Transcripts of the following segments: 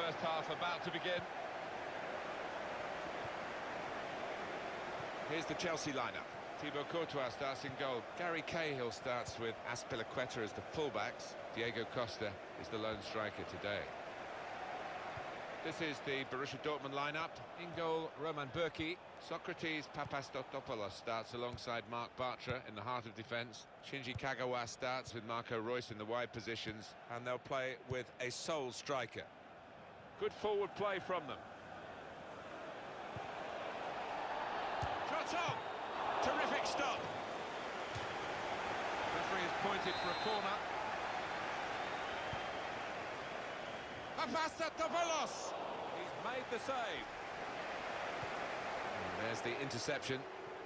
first half about to begin. Here's the Chelsea lineup. Thibaut Courtois starts in goal. Gary Cahill starts with Azpilicueta as the fullbacks. Diego Costa is the lone striker today. This is the Borussia Dortmund lineup. In goal, Roman Bürki. Socrates Papastotopoulos starts alongside Mark Bartra in the heart of defence. Shinji Kagawa starts with Marco Reus in the wide positions, and they'll play with a sole striker. Good forward play from them. Shot on! Terrific stop. Referee has pointed for a corner. Papastotopoulos! He's made the save. And there's the interception.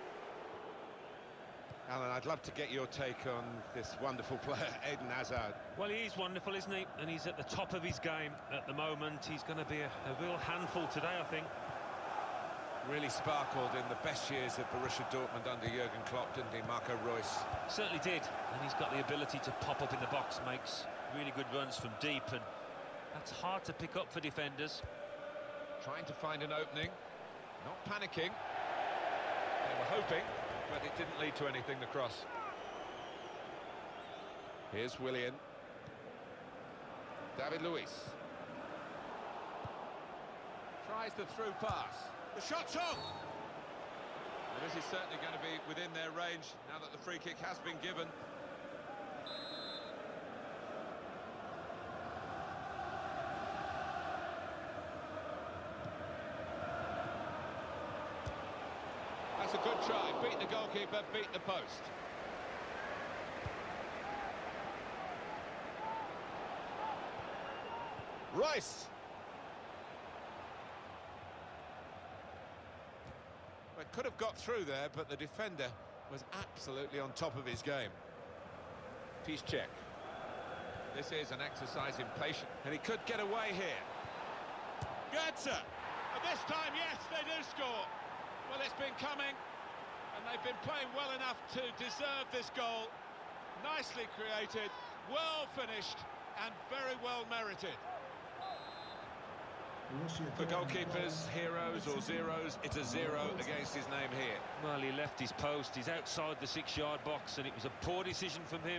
Alan, I'd love to get your take on this wonderful player, Eden Hazard. Well, he is wonderful, isn't he? And he's at the top of his game at the moment. He's going to be a real handful today, I think. Really sparkled in the best years of Borussia Dortmund under Jurgen Klopp, didn't he, Marco Reus? Certainly did. And he's got the ability to pop up in the box, makes really good runs from deep, and that's hard to pick up for defenders. Trying to find an opening, not panicking. They were hoping, but it didn't lead to anything, the cross. Here's Willian. David Luiz. Tries the through pass. The shot's on! Well, this is certainly going to be within their range now that the free kick has been given. That's a good try. Beat the goalkeeper, beat the post. Rice! Well, it could have got through there, but the defender was absolutely on top of his game. Piszczek. This is an exercise in patience, and he could get away here. Goetze! And this time, yes, they do score. Well, it's been coming, and they've been playing well enough to deserve this goal. Nicely created, well finished, and very well merited. For goalkeepers, heroes or zeros, it's a 0 against his name here. Well, he left his post, he's outside the 6-yard box, and it was a poor decision from him.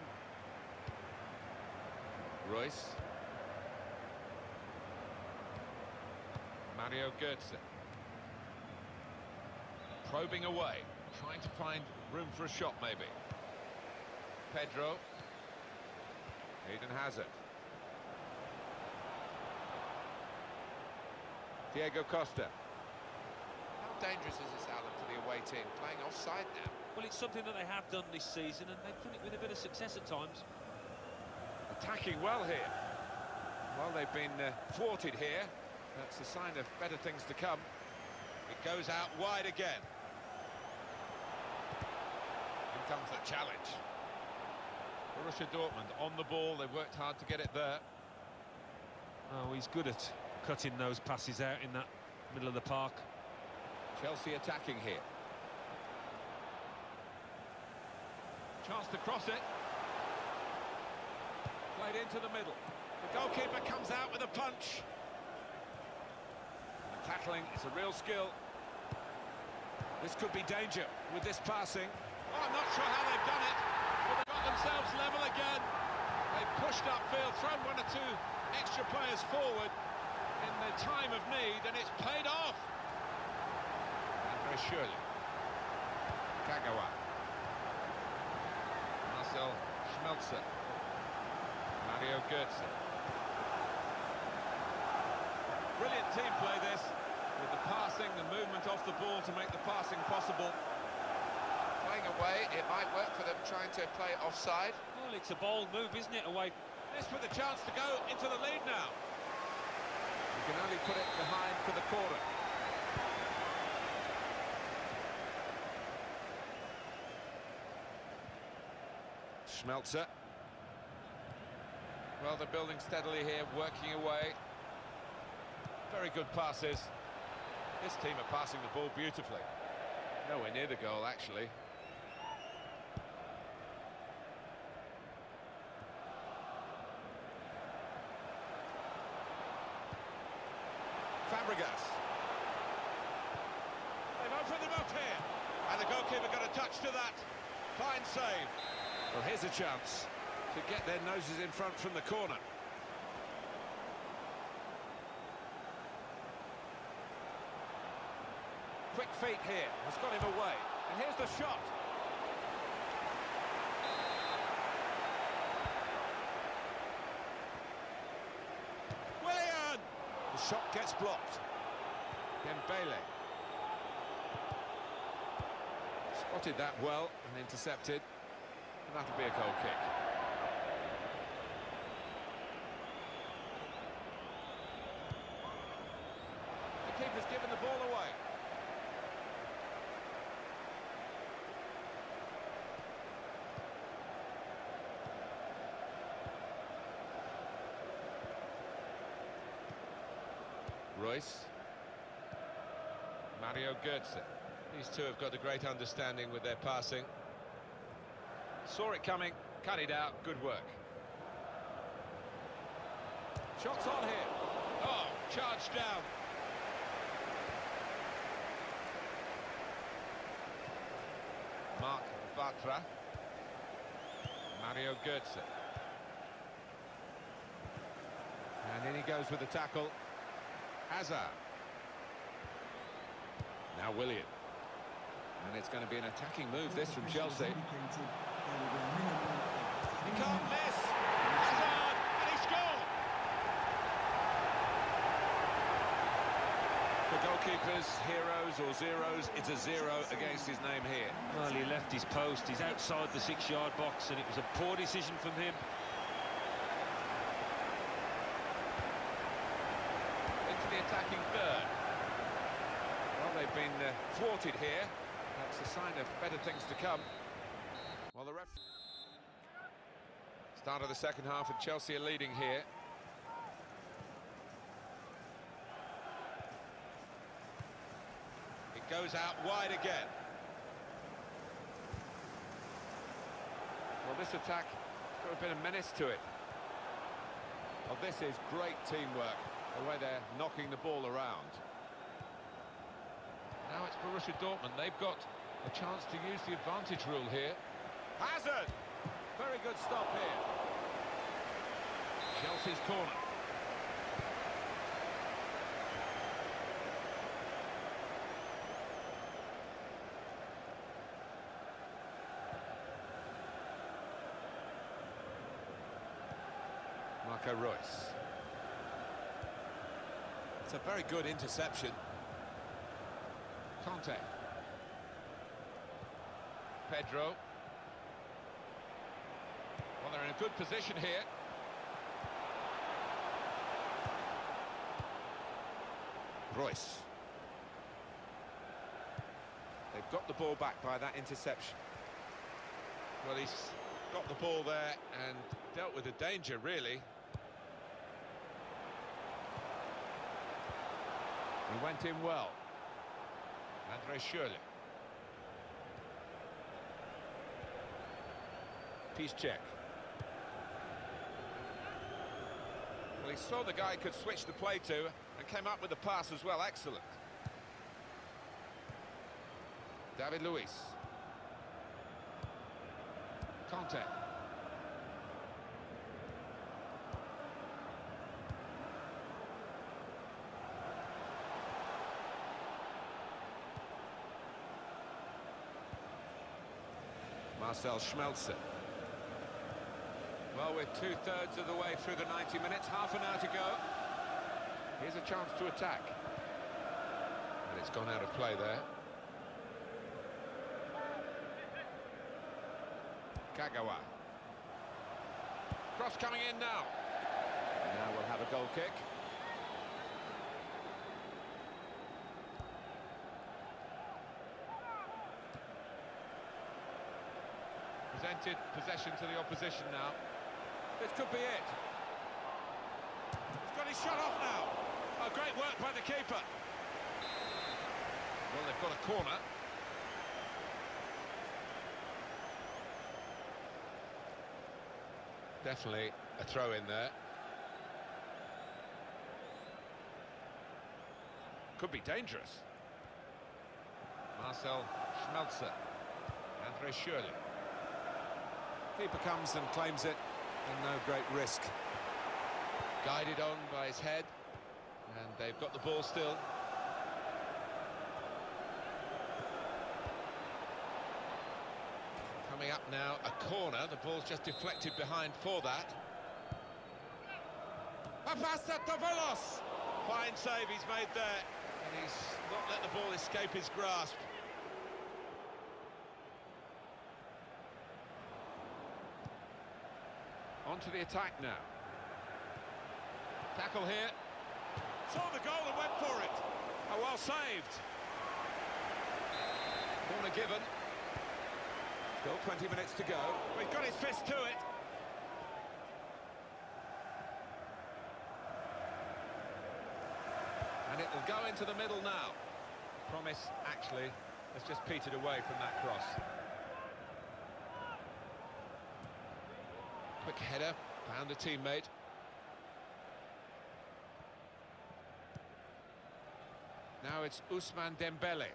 Reus. Mario Götze. Probing away, trying to find room for a shot maybe. Pedro. Eden Hazard. Diego Costa. How dangerous is this, Alan, for the away team? Playing offside now. Well, it's something that they have done this season, and they've done it with a bit of success at times. Attacking well here. Well, they've been thwarted here. That's a sign of better things to come. It goes out wide again. Here comes the challenge. Borussia Dortmund on the ball. They've worked hard to get it there. Oh, he's good at cutting those passes out in that middle of the park. Chelsea attacking here. Chance to cross it. Played into the middle. The goalkeeper comes out with a punch. And tackling is a real skill. This could be danger with this passing. Oh, I'm not sure how they've done it, but they've got themselves level again. They've pushed upfield, thrown one or two extra players forward in the time of need, and it's paid off. And very surely. Kagawa. Marcel Schmelzer. Mario Götze. Brilliant team play this, with the passing, the movement off the ball to make the passing possible. Playing away, it might work for them trying to play offside. Well, it's a bold move, isn't it, away? This with a chance to go into the lead now. You can only put it behind for the corner. Schmelzer. Well, they're building steadily here, working away. Very good passes. This team are passing the ball beautifully. Nowhere near the goal, actually. Fabregas. They've opened them up here. And the goalkeeper got a touch to that. Fine save. Well, here's a chance to get their noses in front from the corner. Quick feet here, has got him away. And here's the shot. Willian! The shot gets blocked. Dembele. Spotted that well and intercepted. And that'll be a goal kick. The keeper's given the ball away. Royce. Mario Götze. These two have got a great understanding with their passing. Saw it coming, cut it out, good work. Shots on here. Oh, charged down. Marc Bartra. Mario Götze. And in he goes with the tackle. Hazard. Now Willian. And it's going to be an attacking move, this, from Chelsea. He can't miss. Hazard, and he scored. For goalkeepers, heroes or zeros, it's a 0 against his name here. Well, he left his post. He's outside the 6-yard box, and it was a poor decision from him. Into the attacking third. Well, they've been thwarted here. That's a sign of better things to come. Well, the ref... Start of the second half, and Chelsea are leading here. It goes out wide again. Well, this attack has got a bit of menace to it. Well, this is great teamwork, the way they're knocking the ball around. Now it's Borussia Dortmund. They've got a chance to use the advantage rule here. Hazard! Very good stop here. Chelsea's corner. Marco Reus. It's a very good interception. Conte. Pedro. Well, they're in a good position here. Reus. They've got the ball back by that interception. Well, he's got the ball there and dealt with the danger, really. He went in well. Andre Schürrle. Piszczek. Well, he saw the guy he could switch the play to and came up with the pass as well. Excellent. David Luiz. Conte. Marcel Schmelzer. Well, we're 2/3 of the way through the 90 minutes, half an hour to go. Here's a chance to attack. And it's gone out of play there. Kagawa. Cross coming in now. And now we'll have a goal kick. Presented possession to the opposition now. This could be it. He's got his shot off now. Oh, great work by the keeper. Well, they've got a corner. Definitely a throw in there. Could be dangerous. Marcel Schmelzer. Andre Schürrle. Keeper comes and claims it, and no great risk. Guided on by his head, and they've got the ball still. Coming up now, a corner. The ball's just deflected behind for that. Papastatopoulos! Fine save he's made there, and he's not let the ball escape his grasp. On to the attack now. Tackle here. Saw the goal and went for it. Oh, well saved. Corner given. Still 20 minutes to go. Well, he's got his fist to it. And it will go into the middle now. Promise, actually, has just petered away from that cross. Quick header, found a teammate. Now it's Ousmane Dembele.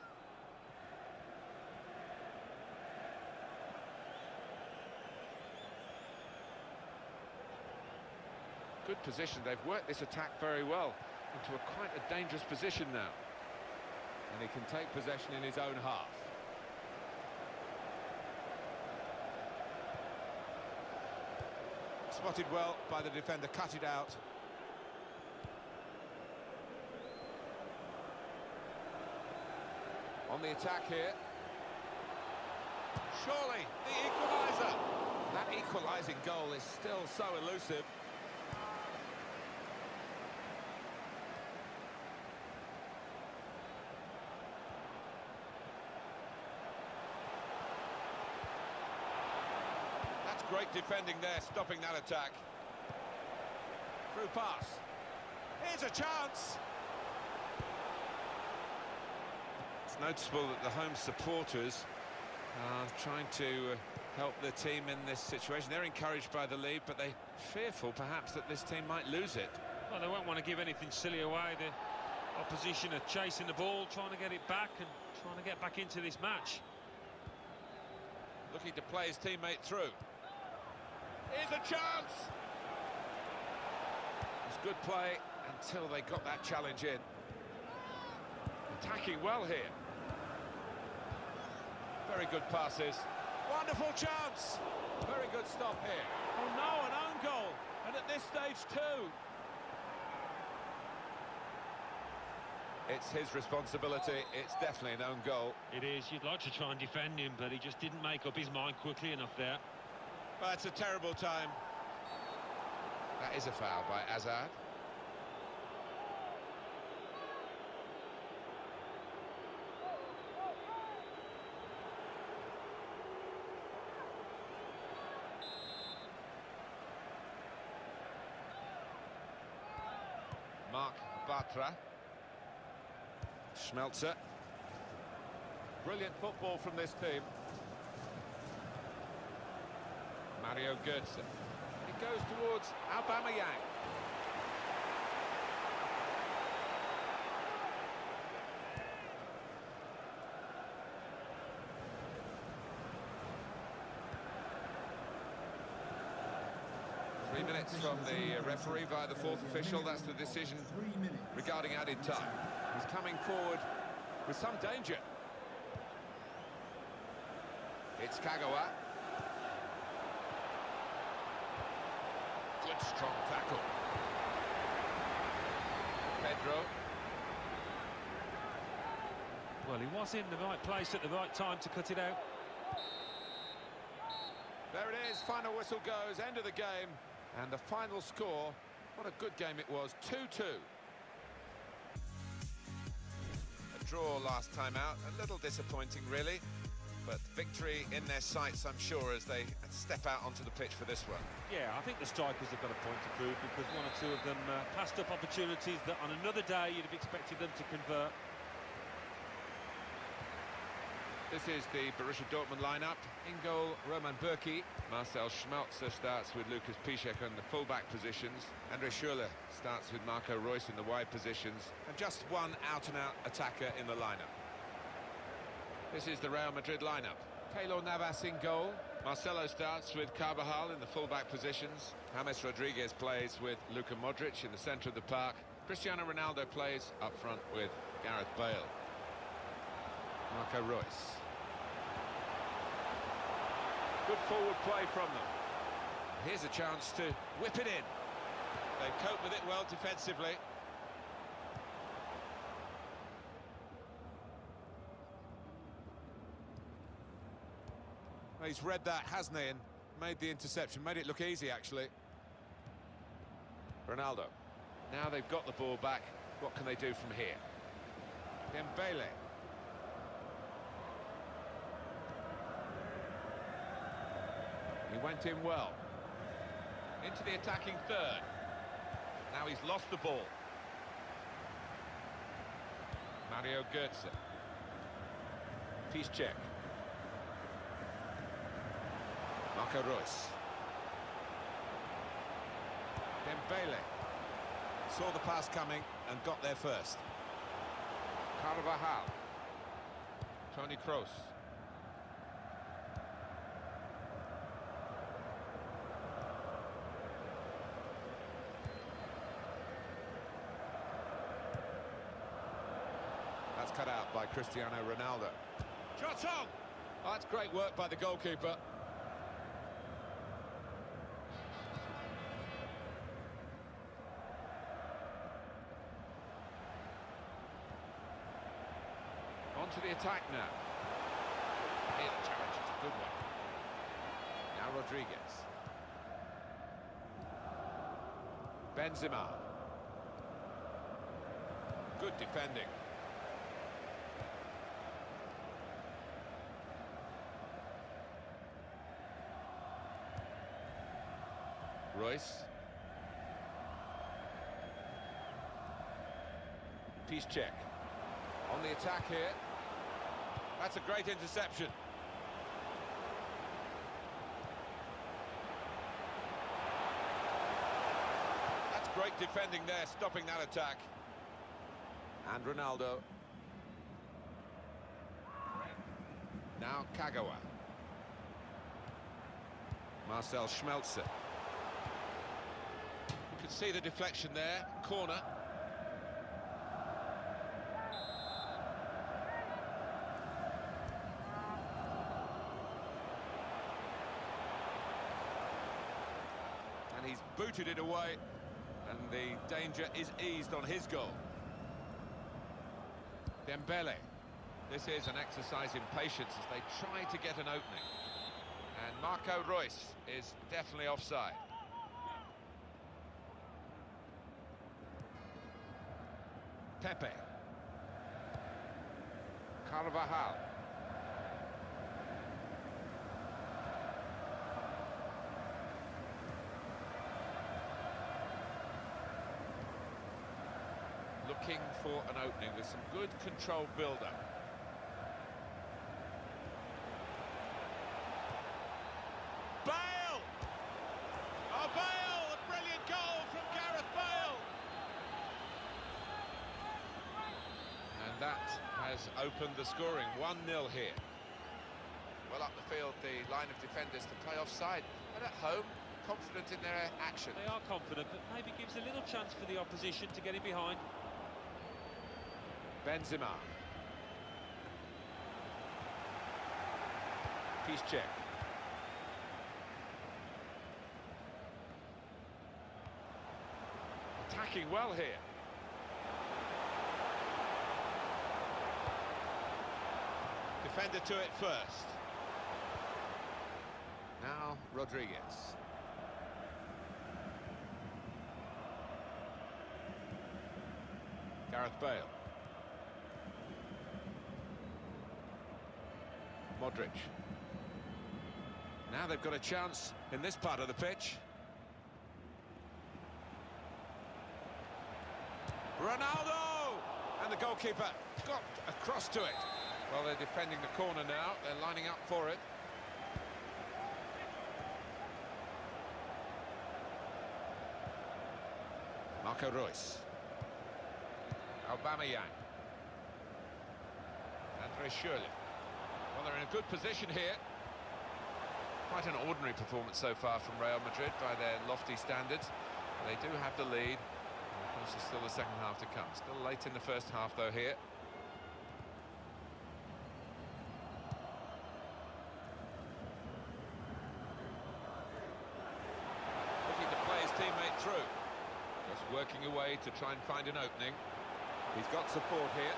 Good position, they've worked this attack very well into quite a dangerous position now. And he can take possession in his own half. Spotted well by the defender, cut it out. On the attack here. Surely, the equaliser. That equalising goal is still so elusive. That's great defending there, stopping that attack. Through pass. Here's a chance. It's noticeable that the home supporters are trying to help the team in this situation. They're encouraged by the lead, but they're fearful perhaps that this team might lose it. Well, they won't want to give anything silly away. The opposition are chasing the ball, trying to get it back and trying to get back into this match. Looking to play his teammate through. Here's a chance! It's good play until they got that challenge in. Attacking well here. Very good passes. Wonderful chance! Very good stop here. Oh no, an own goal! And at this stage too. It's his responsibility. It's definitely an own goal. It is. You'd like to try and defend him, but he just didn't make up his mind quickly enough there. Well, it's a terrible time. That is a foul by Hazard. Marc Bartra. Schmelzer. Brilliant football from this team. Mario Götze. It goes towards Aubameyang. Three minutes from the referee via the fourth official. That's the decision regarding added time. He's coming forward with some danger. It's Kagawa. Good strong tackle. Pedro. Well, he was in the right place at the right time to cut it out. There it is, final whistle goes, end of the game. And the final score, what a good game it was, 2-2. A draw last time out, a little disappointing really. But victory in their sights, I'm sure, as they step out onto the pitch for this one. Yeah, I think the strikers have got a point to prove because one or two of them passed up opportunities that on another day you'd have expected them to convert. This is the Borussia Dortmund lineup. In goal, Roman Bürki. Marcel Schmelzer starts with Lucas Piszczek on the full-back positions. Andre Schürrle starts with Marco Reus in the wide positions. And just one out-and-out attacker in the lineup. This is the Real Madrid lineup. Keylor Navas in goal. Marcelo starts with Carvajal in the full-back positions. James Rodriguez plays with Luka Modric in the centre of the park. Cristiano Ronaldo plays up front with Gareth Bale. Marco Reus. Good forward play from them. Here's a chance to whip it in. They cope with it well defensively. Well, he's read that, hasn't he, and made the interception. Made it look easy, actually. Ronaldo. Now they've got the ball back. What can they do from here? Dembele. He went in well. Into the attacking third. Now he's lost the ball. Mario Götze. Piszczek. Marco Reus. Dembele. Saw the pass coming and got there first. Carvajal. Toni Kroos. That's cut out by Cristiano Ronaldo. Shot on! Oh, that's great work by the goalkeeper. On to the attack now. Here the challenge is a good one. Now Rodriguez. Benzema. Good defending. Reus. Piszczek. On the attack here. That's a great interception. That's great defending there, stopping that attack. And Ronaldo. Now Kagawa. Marcel Schmelzer. You can see the deflection there, corner. And he's booted it away, and the danger is eased on his goal. Dembele. This is an exercise in patience as they try to get an opening. And Marco Reus is definitely offside. Pepe. Carvajal. Looking for an opening with some good controlled build-up. Bale! Oh, Bale! A brilliant goal from Gareth Bale! And that has opened the scoring. 1-0 here. Well, up the field, the line of defenders to play offside. But at home, confident in their action. They are confident, but maybe gives a little chance for the opposition to get in behind. Benzema. Piszczek. Attacking well here. Defender to it first. Now Rodriguez. Gareth Bale. Modric. Now they've got a chance in this part of the pitch. Ronaldo! And the goalkeeper got across to it. Well, they're defending the corner now. They're lining up for it. Marco Reus. Aubameyang. Andre Schürrle. Well, they're in a good position here. Quite an ordinary performance so far from Real Madrid by their lofty standards. They do have the lead. And of course, there's still the second half to come. Still late in the first half, though, here. Looking to play his teammate through. Just working away to try and find an opening. He's got support here.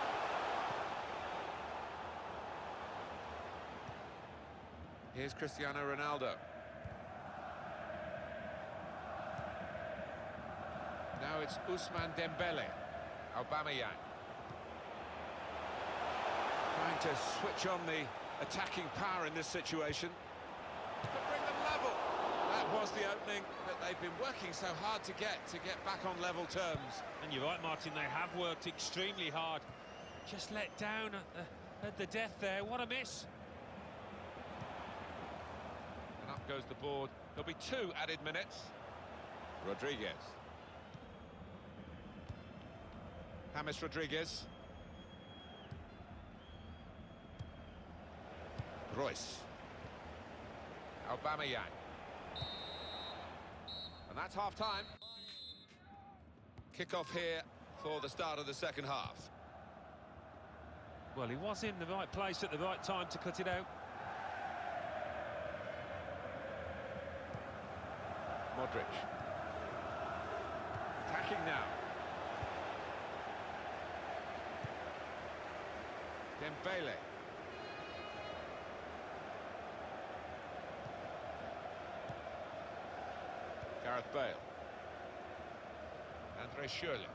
Here's Cristiano Ronaldo. Now it's Ousmane Dembele. Aubameyang. Trying to switch on the attacking power in this situation. To bring them level. That was the opening that they've been working so hard to get back on level terms. And you're right, Martin, they have worked extremely hard. Just let down at the death there. What a miss. And up goes the board. There'll be 2 added minutes. Rodriguez. James Rodriguez. Reus. Aubameyang. And that's half-time. Kick-off here for the start of the second half. Well, he was in the right place at the right time to cut it out. Modric. Attacking now. Dembele. Gareth Bale. Andre Schürrle.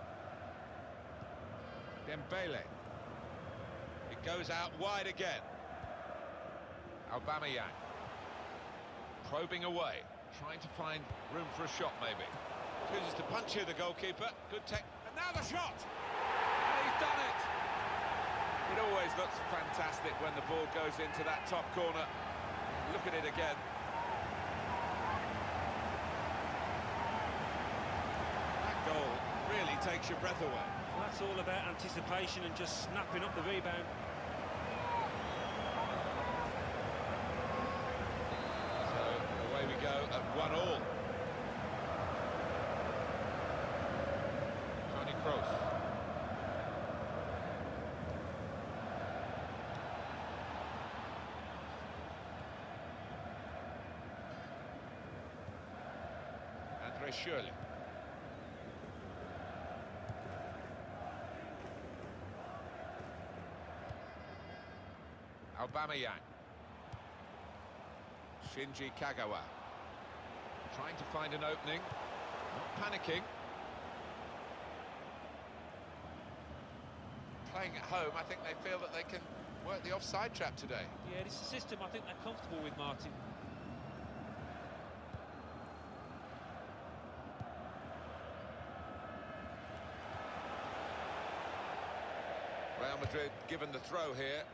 Dembele. It goes out wide again. Aubameyang. Probing away. Trying to find room for a shot, maybe. Chooses to punch here, the goalkeeper. Good tech. And now the shot! And he's done it! It always looks fantastic when the ball goes into that top corner. Look at it again. That goal really takes your breath away. Well, that's all about anticipation and just snapping up the rebound. Away we go at 1-1. Toni Kroos. Andre Schürrle. Aubameyang. Shinji Kagawa. Trying to find an opening. Not panicking. Playing at home, I think they feel that they can work the offside trap today. Yeah, it's a system I think they're comfortable with, Martin. Real Madrid given the throw here.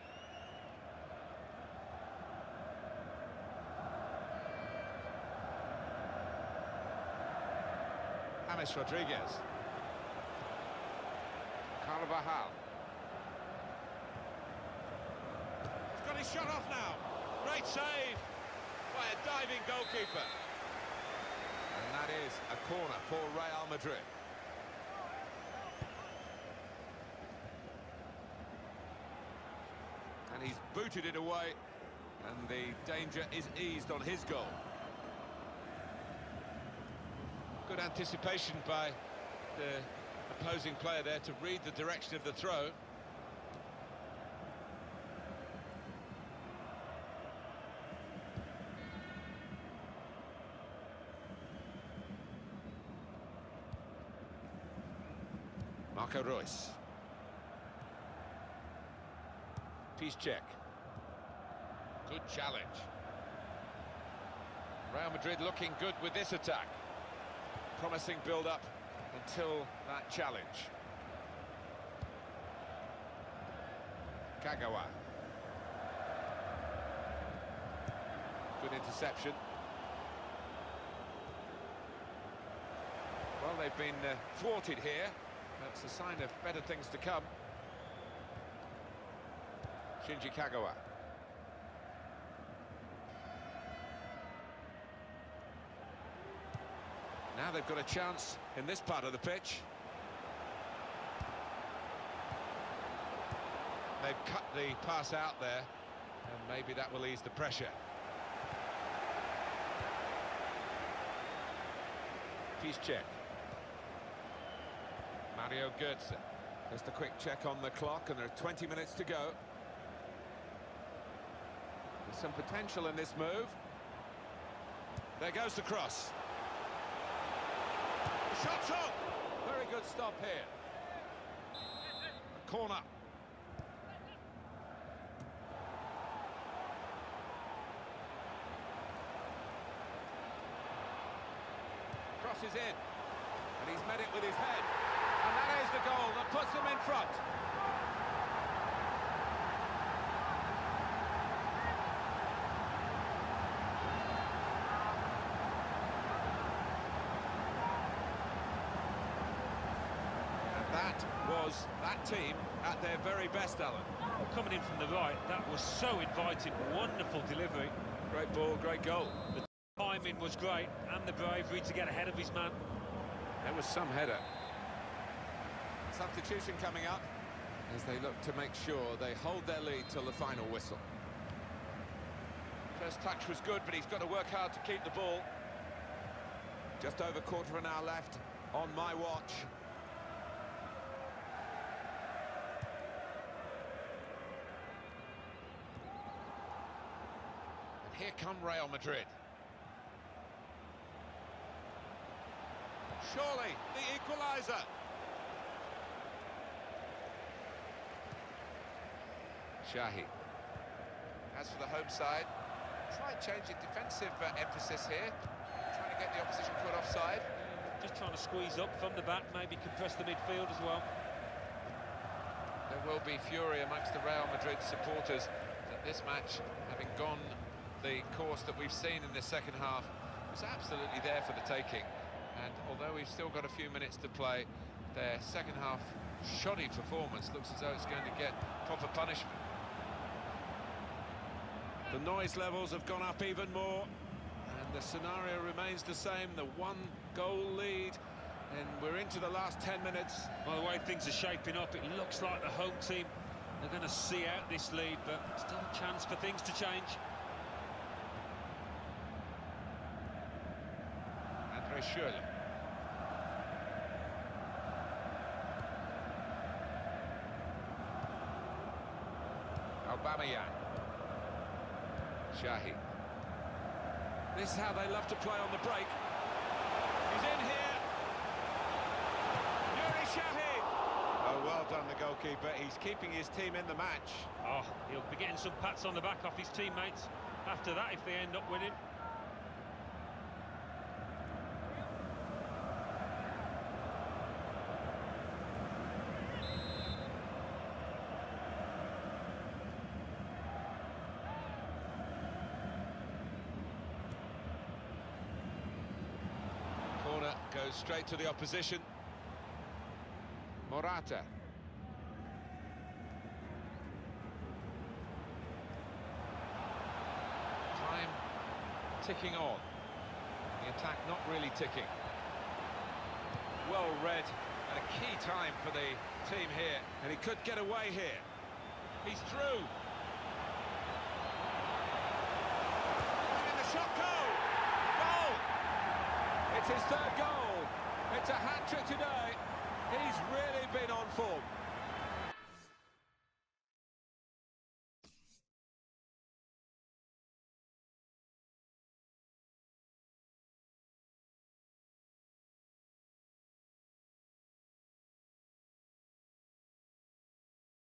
James Rodriguez. Carvajal. He's got his shot off now. Great save by a diving goalkeeper. And that is a corner for Real Madrid. And he's booted it away. And the danger is eased on his goal. Good anticipation by the opposing player there to read the direction of the throw. Marco Reus. Piszczek. Good challenge. Real Madrid looking good with this attack. Promising build-up until that challenge. Kagawa. Good interception. Well, they've been thwarted here. That's a sign of better things to come. Shinji Kagawa. Now they've got a chance in this part of the pitch. They've cut the pass out there, and maybe that will ease the pressure. Piszczek. Mario Götze. Just a quick check on the clock, and there are 20 minutes to go. There's some potential in this move. There goes the cross. Shot's on! Very good stop here. A corner. Crosses in. And he's met it with his head. And that is the goal that puts them in front. That was that team at their very best, Alan. Well, coming in from the right, that was so inviting. Wonderful delivery. Great ball, great goal. The timing was great, and the bravery to get ahead of his man. There was some header. Substitution coming up as they look to make sure they hold their lead till the final whistle. First touch was good, but he's got to work hard to keep the ball. Just over quarter of an hour left on my watch. Here come Real Madrid. Surely the equaliser. Shahi. As for the home side, try changing defensive emphasis here. Trying to get the opposition foot offside. Just trying to squeeze up from the back, maybe compress the midfield as well. There will be fury amongst the Real Madrid supporters that this match, having gone the course that we've seen in the second half, was absolutely there for the taking. And although we've still got a few minutes to play, their second half shoddy performance looks as though it's going to get proper punishment. The noise levels have gone up even more, and the scenario remains the same, the one-goal lead, and we're into the last 10 minutes. By the way things are shaping up, it looks like the home team are going to see out this lead, but still a chance for things to change. Andre Schürrle. Aubameyang. Shahi. This is how they love to play on the break. He's in here. Yuri Shahi. Oh, well done, the goalkeeper. He's keeping his team in the match. Oh, he'll be getting some pats on the back off his teammates after that if they end up winning. Goes straight to the opposition. Morata. Time ticking on. The attack not really ticking. Well read, and a key time for the team here. And he could get away here. He's through. And the shot goal! Goal! It's his third goal. It's a hat-trick today. He's really been on form.